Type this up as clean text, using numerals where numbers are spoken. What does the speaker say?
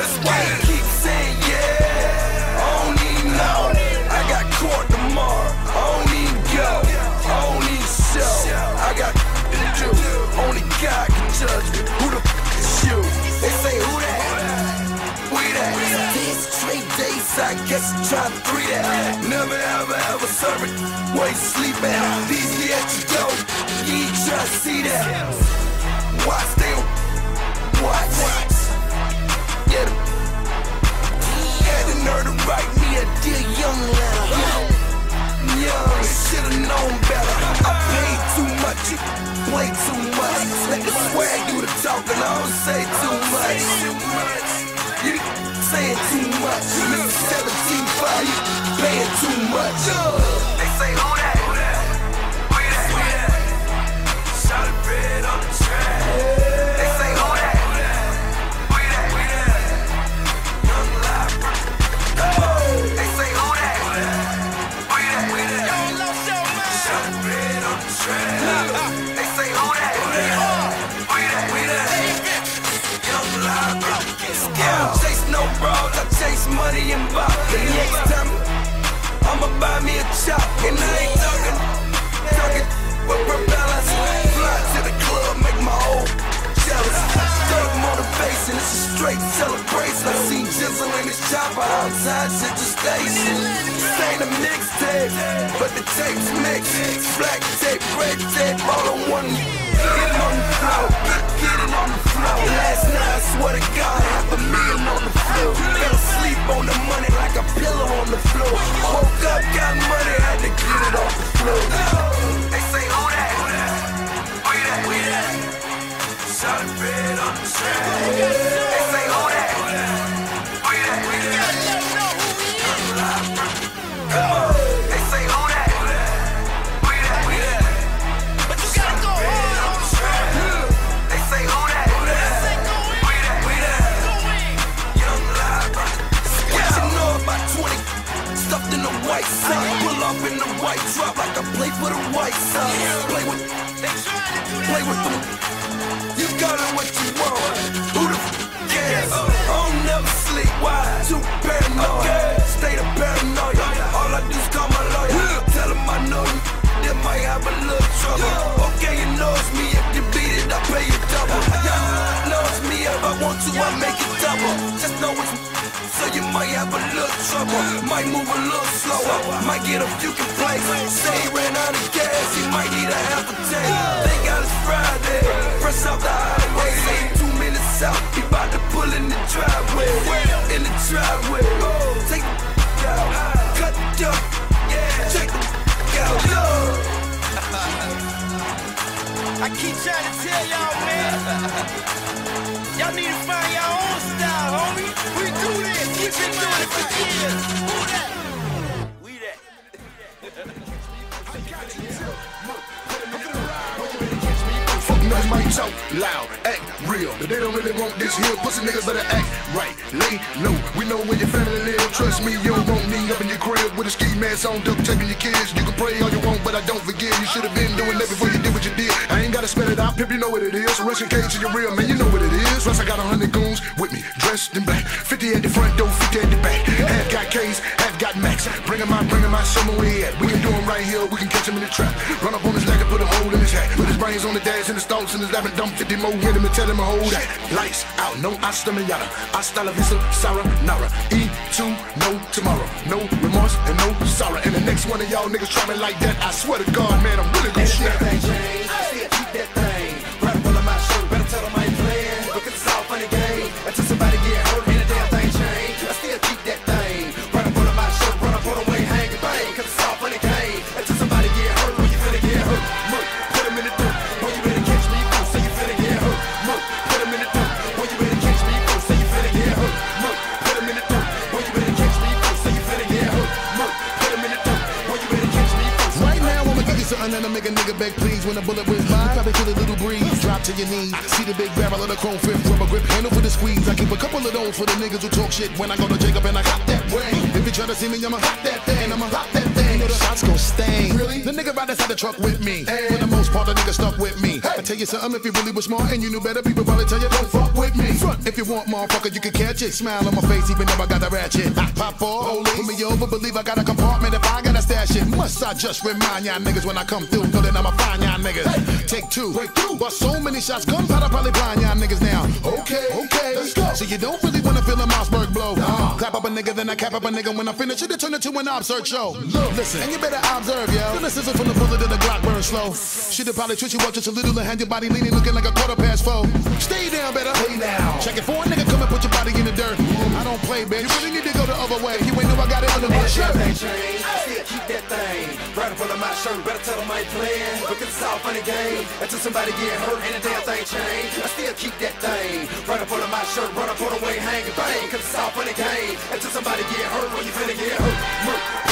That's why I keep saying yeah. I don't even know. I got court tomorrow. I don't even go. I don't even show. I got to do. Only God can judge me. Who the f is you? They say who that? We that. 10 straight days, I guess I'm trying to 3 that. Never ever serve it. Where you sleep at? These years you go. You ain't trying to see that. Watch them. Watch. Yeah. Had the nerve to write me a dear young letter. Young, should've known better. I paid too much, you play too much. Let the swag do the talking, I don't say too much. You saying too much. Mr. 17.5, you paying too much. They say who that? We that? Shot it red on the track. They say who that? We that? Young live. They say who that? We that? Shot it red on the track. They say who that? We that? Young live. I don't chase no bras, I chase money and bop. The next time I'ma buy me a chop. And I ain't talking with propellers. Fly to the club, make my old jealous. Thug motivation, it's a straight celebration. I seen Jizzle in his chopper outside Central Station. This ain't a mixtape, but the tape's mixed. Black tape, red tape, all on one. Getting on the floor, getting on the floor. Last night, I swear to God, $500,000 on the floor. Fell asleep on the money like a pillow on the floor. Woke up, got money, had to get it off the floor. They say who that? We that? Shot it red on the track. They say who that? We that? Come on. They say who that? We that? But you gotta go hard. They say who that? We that? Young live. What you know about 20? Stuffed in the white sock. Pull up in the white drop like I play for the White Sox. Play with them. You got it what you want. Who the f cares? I don't never sleep. Why? Too paranoid. State of paranoia. All I do is call my lawyer. Tell him I know you. That might have a little trouble. Okay, you know it's me. If you beat it, I pay you double. Y'all know it's me. If I want to, I make it double. Just know it's me. So you might have a little trouble. Might move a little slower. Might get a few complaints. Say he ran out of gas. He might need a half a tank. Thank God it's Friday. Fresh off the highway. Say 2 minutes out. He about to pull in the driveway. In the driveway. Take the out. Cut the up. Take the out. I keep trying to tell y'all, man. Y'all need to find your own style, homie. We do this. We've been doing it for years. Who that? We that. Fuck might talk loud, act real. But they don't really want this here. Pussy niggas better act right. Lay low. We know where your family live. Trust me, you don't want me up in your crib with a ski mask on, duct taping your kids. You can pray all you want, but I don't forgive. You should have been doing that before you did what you did. I ain't gotta spell it out, pimp, you know what it is. Russian cage to your real man, you know what it is. Plus I got 100 goons with me, dressed in black. 50 at the front door, 50 at the back. Half got K's, half got Max. Bring 'em out, show 'em where he at. We can do 'em right here, we can catch him in the trap. Run up on his leg and put a hole in his hat. Put his brains on the dash and the stalks in his lap and dump 50 more with him and tell him to hold that. Lights out, no hasta mañana. Hasta la vista, sayonara. E2, no tomorrow. No remorse and no sorrow. And the next one of y'all niggas try me like that, I swear to God, man, I'm really gonna snap. I still keep that thing. Right up on my shirt, better tell them I ain't playing. Because it's all funny game. Until somebody get hurt and the damn thing change. I still keep that thing. Right up on my shirt, run up on the way, hang and bang. Because it's all funny game. Until somebody get hurt, when you finna get hurt. Murk, put him in the dirt. Boy, you better catch me first, so you finna get hurt. Murk, put him in the dirt. Boy, you better catch me first, so you finna get hurt. Murk, put him in the dirt. Boy, you better catch me first, so you finna get hurt. Murk, put him in the dirt. Boy, you better catch me first. Right now, I'ma give you something that'll make a nigga back please. When a bullet whiz by, probably feel a little breeze. Drop to your knees, see the big barrel of the chrome fifth rubber grip handle for the squeeze. I keep a couple of those for the niggas who talk shit when I go to Jacob and I got that way. If you try to see me, I'ma hop that thing, I'ma hop that thing. you know the shots gon' stain. Really? The nigga right inside the truck with me. For the most part, the nigga stuck with me. I tell you something, if you really was smart and you knew better, people probably tell you don't fuck with me. Front if you want, motherfucker, you can catch it. Smile on my face, even though I got the ratchet. Pop off, pull me over, believe I got a compartment if I gotta stash it. Must I just remind y'all niggas when I come through, know that I'ma find y'all niggas. Take two, break through. But so many shots, gunpowder probably blind y'all niggas now. Okay, let's go. So you don't really wanna feel a Mossberg blow. Clap up a nigga, then I cap up a nigga. When I finish it, turn it to an absurd show. Look, listen, and you better observe, yo. Feel the sizzle from the bullet to the Glock burn slow. Shit'll probably twitch you up just a little and hand your body leaning, looking like a quarter-past 4. Stay down, better lay down. Check it for a nigga, come and put your body in the dirt. I don't play, bitch. You really need to go the other way. You ain't know I got it under my shirt. Still keep that thing right in front of my shirt. Better tell them I ain't playing. Look, it's all funny game. Until somebody get hurt and the damn thing change. I still keep that thing right in front of my shirt. Run up on the way, hang and bang. Cause it's all funny game. Until somebody get hurt, when you finna get hurt.